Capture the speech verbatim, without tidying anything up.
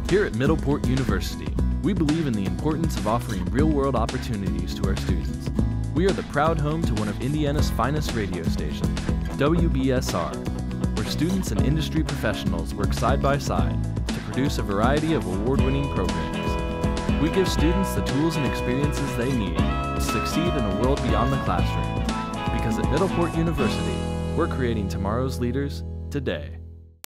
Here at Middleport University, we believe in the importance of offering real-world opportunities to our students. We are the proud home to one of Indiana's finest radio stations, W B S R, where students and industry professionals work side by side to produce a variety of award-winning programs. We give students the tools and experiences they need to succeed in a world beyond the classroom. Because at Middleport University, we're creating tomorrow's leaders today.